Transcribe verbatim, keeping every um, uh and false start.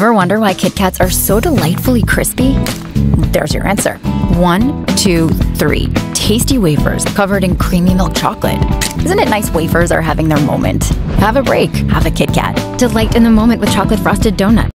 Ever wonder why Kit Kats are so delightfully crispy? There's your answer. One, two, three. Tasty wafers covered in creamy milk chocolate. Isn't it nice wafers are having their moment? Have a break. Have a Kit Kat. Delight in the moment with chocolate frosted donut.